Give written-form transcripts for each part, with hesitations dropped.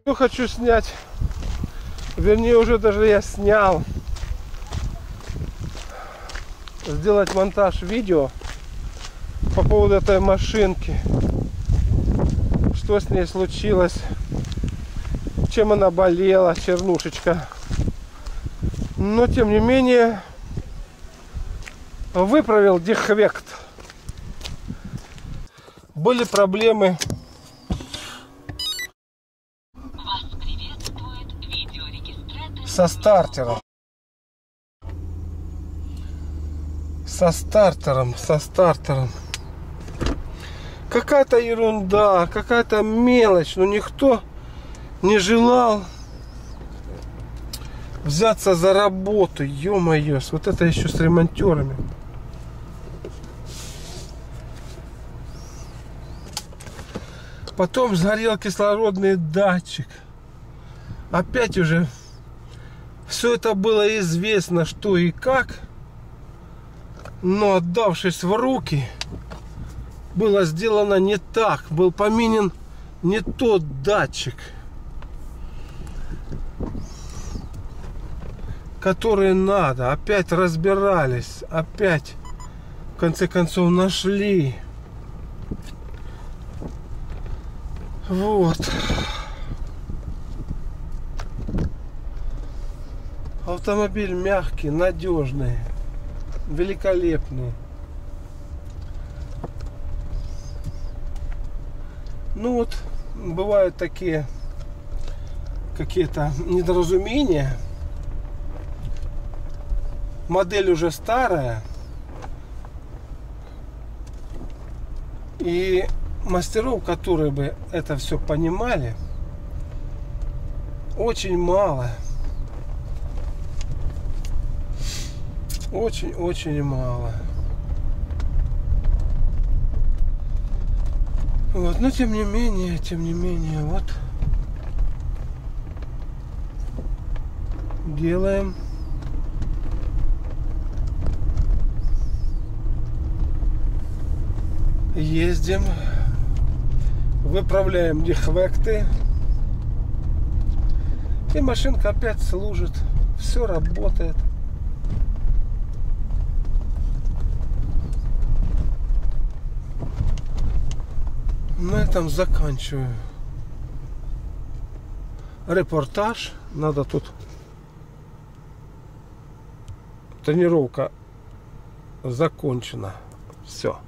Хочу снять, вернее уже даже я снял, сделать монтаж видео по поводу этой машинки, что с ней случилось, чем она болела, чернушечка. Но тем не менее выправил дефект. Были проблемы со стартером. Со стартером. Какая-то ерунда, какая-то мелочь, но никто не желал взяться за работу. Ё-моё, вот это еще с ремонтерами. Потом сгорел кислородный датчик. Опять уже все это было известно, что и как. Но отдавшись в руки, было сделано не так. Был поменен не тот датчик, который надо. Опять разбирались. Опять в конце концов нашли. Вот. Автомобиль мягкий, надежный, великолепный. Ну вот, бывают такие какие-то недоразумения. Модель уже старая. И мастеров, которые бы это все понимали, очень мало. Очень мало. Вот, но тем не менее, вот делаем. Ездим. Выправляем дефекты. И машинка опять служит. Все работает. На этом заканчиваю репортаж. Надо тут тренировка закончена. Все.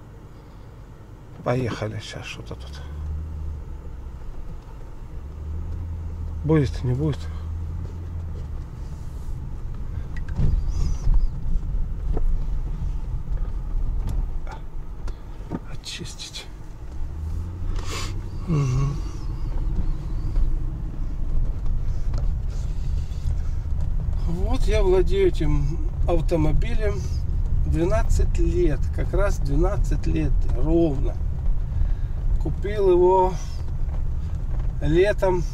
Поехали сейчас что-то тут. Будет, не будет. Очистить. Угу. Вот я владею этим автомобилем 12 лет. Как раз 12 лет ровно. Купил его летом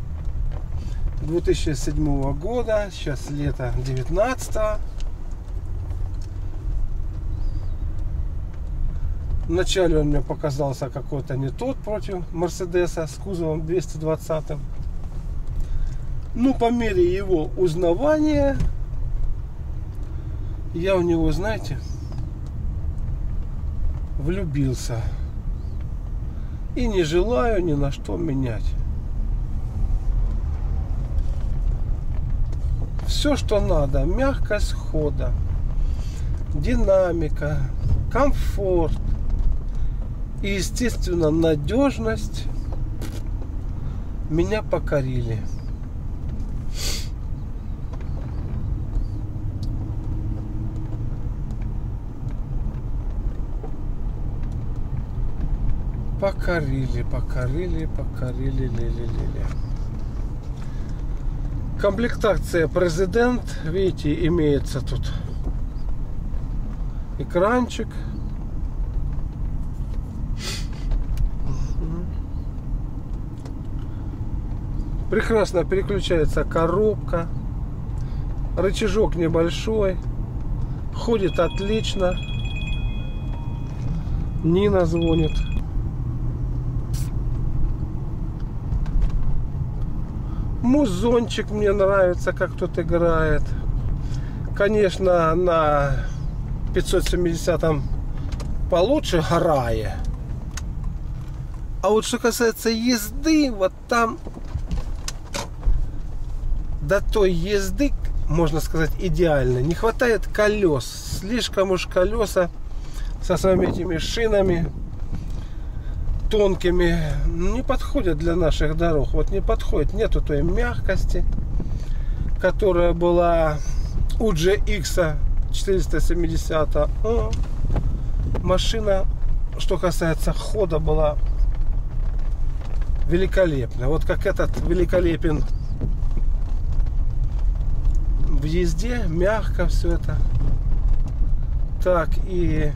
2007 года. Сейчас лето 19-го. Вначале он мне показался какой-то не тот против Мерседеса с кузовом 220. Ну, по мере его узнавания я в него, знаете, влюбился. И не желаю ни на что менять. Все, что надо. Мягкость хода, динамика, комфорт и, естественно, надежность меня покорили. Покорили. Комплектация президент. Видите, имеется тут экранчик. Прекрасно переключается коробка. Рычажок небольшой. Ходит отлично. Нина звонит. Музончик мне нравится, как тут играет. Конечно, на 570-м получше грає. А вот что касается езды, вот там до той езды, можно сказать, идеально. Не хватает колес. Слишком уж колеса со своими этими шинами тонкими не подходят для наших дорог. Вот не подходит. Нету той мягкости, которая была у GX 470. Машина, что касается хода, была великолепная. Вот как этот великолепен в езде, мягко все это. Так и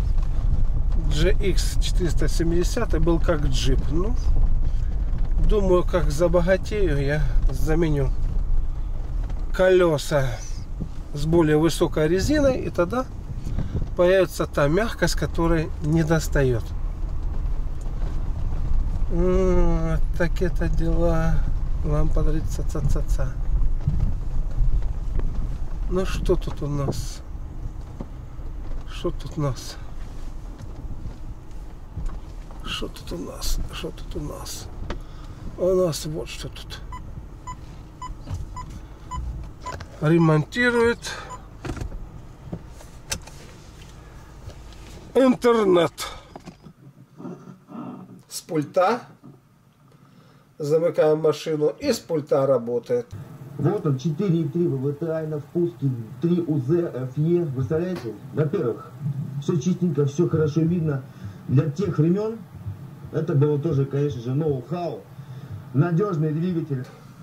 GX 470 был как джип. Ну, думаю, как забогатею, я заменю колеса с более высокой резиной, и тогда появится та мягкость, которой не достает. Так это дела. Лампа дрится, ца-ца-ца. Ну что тут у нас? Что тут у нас? Что тут у нас? Что тут у нас? У нас вот что тут. Ремонтирует интернет. С пульта замыкаем машину, и с пульта работает. Вот он, 4.3 ВВТ на впуске, 3 УЗ, ФЕ. Представляете? Во-первых, все чистенько, все хорошо видно. Для тех времен это было тоже, конечно же, ноу-хау. Надежный двигатель.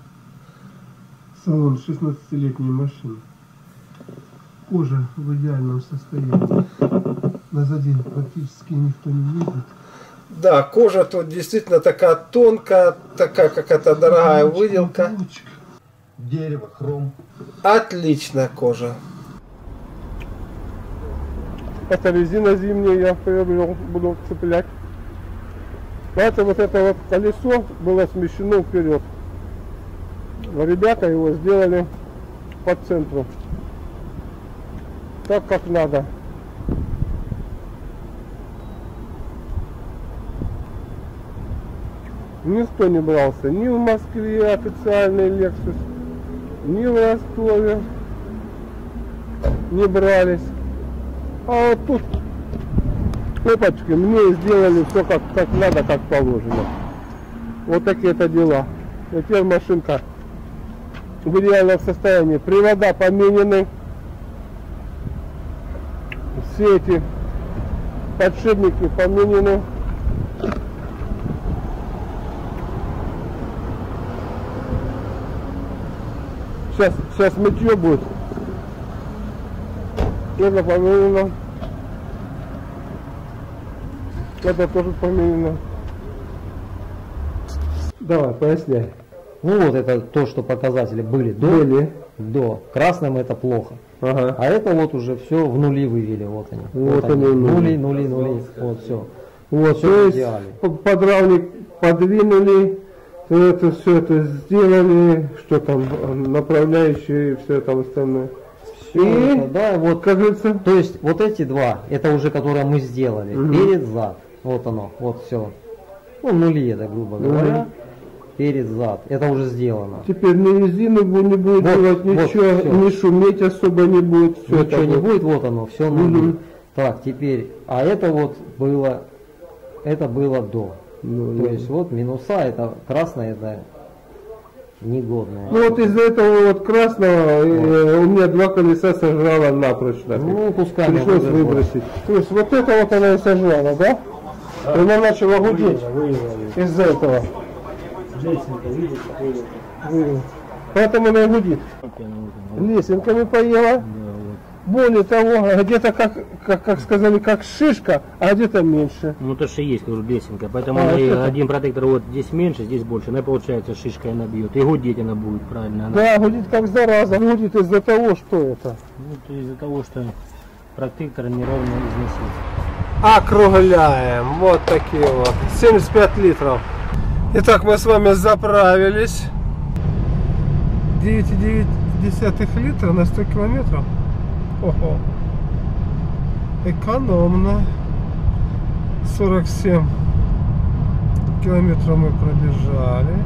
Салон 16-летней машины. Кожа в идеальном состоянии. Назади практически никто не видит. Да, кожа тут действительно такая тонкая, такая какая-то дорогая выделка. Дерево, хром. Отличная кожа. Это резина зимняя, я приобрел, буду цеплять. Знаете, вот это вот колесо было смещено вперед. Ребята его сделали по центру. Так как надо. Никто не брался ни в Москве официальный Lexus, ни в Ростове не брались. А вот тут, опачки, мне сделали все как надо, как положено. Вот такие-то дела. И теперь машинка в идеальном состоянии. Привода поменены. Все эти подшипники поменены. Сейчас мытье будет. Это поменено. Это тоже поменено. Давай, поясняй. Ну вот это то, что показатели были до. Красным это плохо. Ага. А это вот уже все в нули вывели. Вот они. Вот они. Нули. Вот все. Вот, все то есть подрамник подвинули, это все это сделали, что там, направляющие и все там остальное. Все и, это, да, вот, как говорится, то есть вот эти два, это уже которые мы сделали. Перед, зад. Вот оно, вот все. Ну, нули это, грубо говоря. Перед, зад. Это уже сделано. Теперь ни резины не будет делать, ничего, не шуметь особо не будет. Все ничего не будет, вот оно, все нули. Так, теперь, а это вот было, это было до. То есть вот минуса, это красное, это негодное. Ну вот из-за этого вот красного у меня два колеса сожрало напрочь. Ну, пускай. Пришлось выбросить. То есть вот это вот она и сожрала, да? И она начала гудеть из-за этого. Поэтому она и гудит. Лесенками поела. Более того, где-то как сказали, как шишка, а где-то меньше. Ну то, что есть, говорю, лесенка. Поэтому один протектор вот здесь меньше, здесь больше. Она получается шишкой она бьет. И гудеть она будет, правильно? Она... Да, гудит как зараза. Гудит из-за того, что это. Ну, из-за того, что протектор неровно износился. Округляем. Вот такие вот. 75 литров. Итак, мы с вами заправились. 9,9 литра на 100 километров. Ого. Экономно. 47 километров мы пробежали.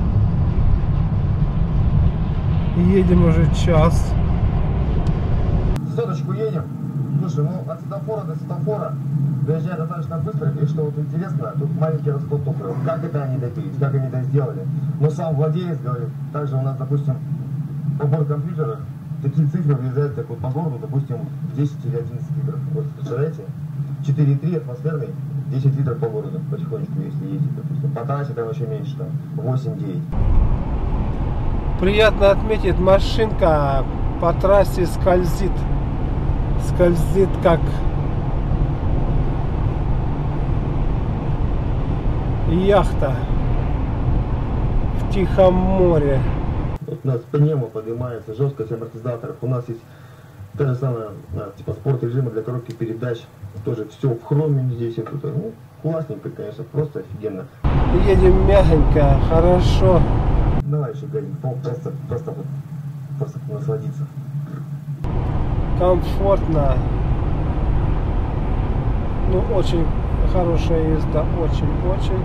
Едем уже час. Соточку едем. Слушай, ну от светофора до светофора доезжая достаточно быстро. И что вот интересно, тут маленький расход топлива. Как это они добились, как они это сделали? Но сам владелец говорит, также у нас, допустим, по борт-компьютерах такие цифры влезают, как вот по городу, допустим, в 10 или 11 литров. Вот, представляете? 4,3 атмосферный, 10 литров по городу потихонечку, если ездить, допустим. По трассе там еще меньше, там 8-9. Приятно отметить, машинка по трассе скользит. Скользит как яхта в Тихом море. Вот у нас пневмо поднимается, жесткость амортизаторов. У нас есть та же самая, типа спорт режима для коробки передач. Тоже все в хроме здесь. Это, ну, классненько, конечно, просто офигенно. Едем мягенько, хорошо. Давай еще газик, просто насладиться. Комфортно. Ну, очень хорошая езда, очень-очень.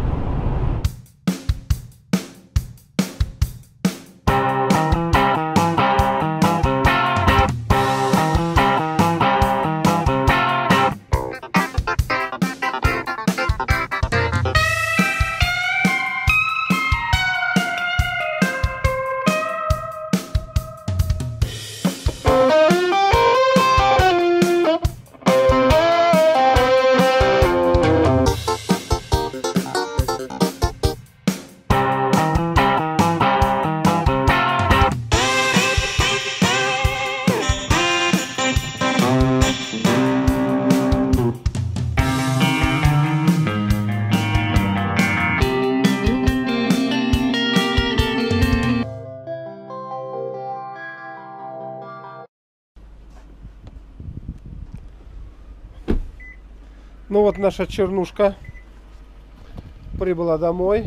Ну вот наша чернушка прибыла домой,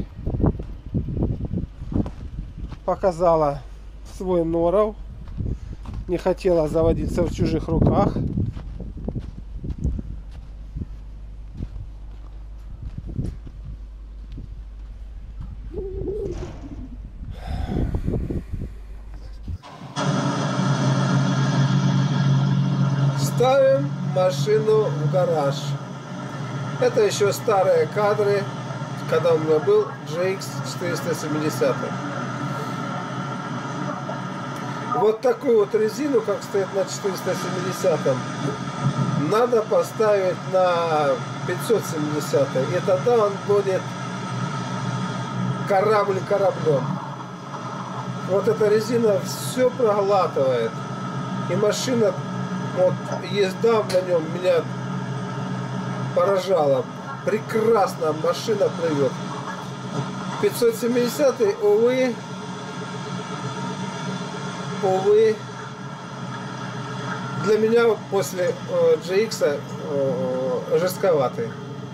показала свой норов, не хотела заводиться в чужих руках. Ставим машину в гараж. Это еще старые кадры, когда у меня был GX 470. Вот такую вот резину, как стоит на 470, надо поставить на 570. И тогда он будет корабль кораблем. Вот эта резина все проглатывает. И машина, вот езда на нем меня поражала. Прекрасно машина плывет. 570, увы, для меня вот после GX жестковатый.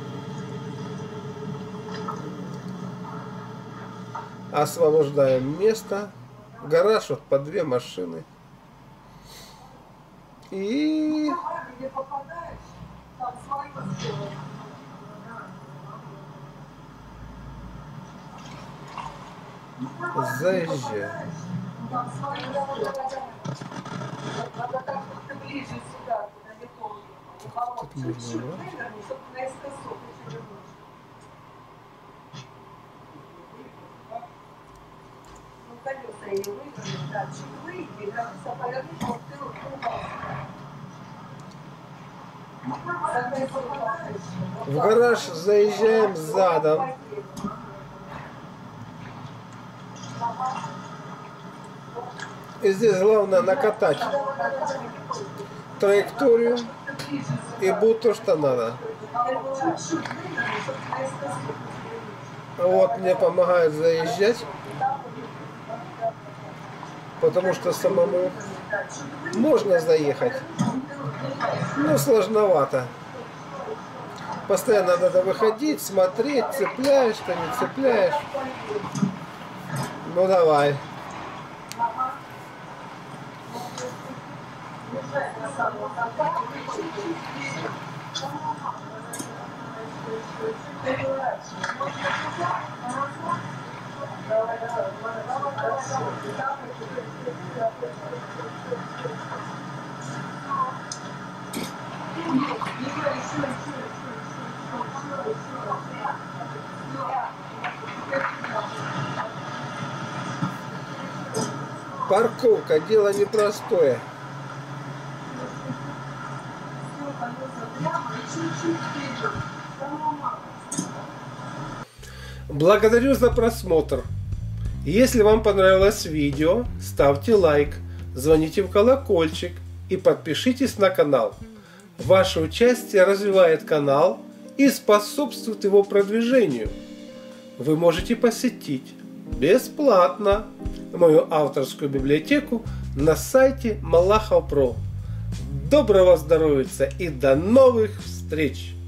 Освобождаем место. Гараж вот по 2 машины. И заезжаем. Тут можно, да? В гараж заезжаем задом. И здесь главное накатать траекторию и будет то, что надо. Вот мне помогает заезжать, потому что самому можно заехать, но сложновато. Постоянно надо выходить, смотреть, цепляешь, что не цепляешь. Ну давай. Парковка, дело непростое. Благодарю за просмотр. Если вам понравилось видео, ставьте лайк, звоните в колокольчик и подпишитесь на канал. Ваше участие развивает канал и способствует его продвижению. Вы можете посетить бесплатно мою авторскую библиотеку на сайте Малахов.про. Доброго здоровья и до новых встреч!